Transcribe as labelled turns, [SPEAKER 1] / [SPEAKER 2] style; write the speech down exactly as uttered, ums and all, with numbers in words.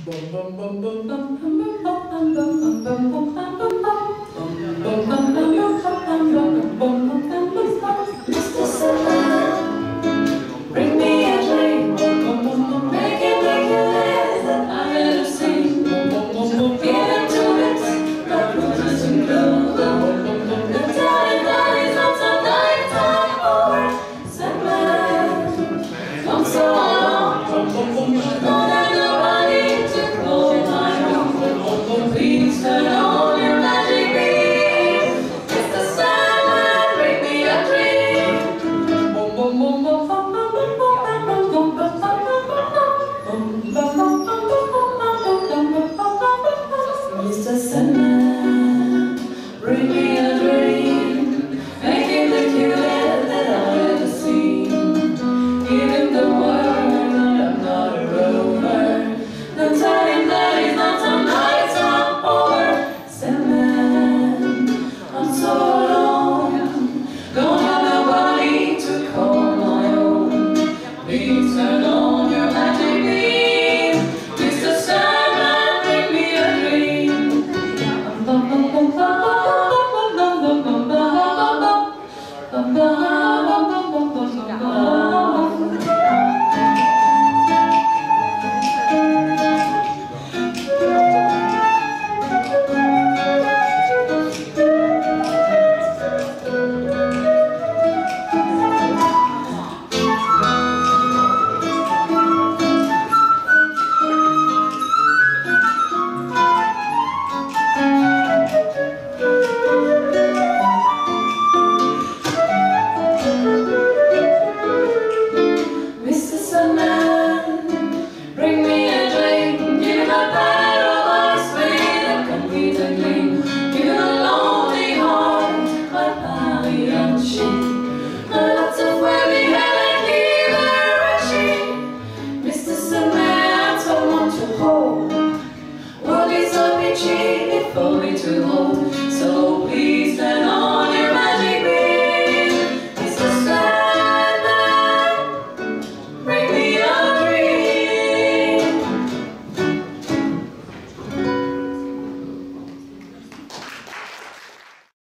[SPEAKER 1] Bring me a drink, make it like you live that I had to sing. Give it to it, like roses and clover. The time that is not so nighttime over. Sandman, I'm so alone. Don't have nobody to call my own. Please turn on your magic beam. It's the Sandman, bring me a dream. Boom, boom, boom, boom, boom. Mister Sandman, bring me a dream, make it the cutest that I've ever seen. Even the word that I'm not a rover, the time that is not some nights I'm over. Sandman, I'm so alone, don't have nobody to call my own. Please turn on your magic beam, Mister Sandman, bring me a dream. Mister Sandman, bring me a drink, give it a pair of eyes that can be the gleam. Give it a lonely heart, my Paris and she. Lots of wavy hair and liberation. Mister Sandman, someone to hold. World is so bitchy, it for me to hold. So please stand on.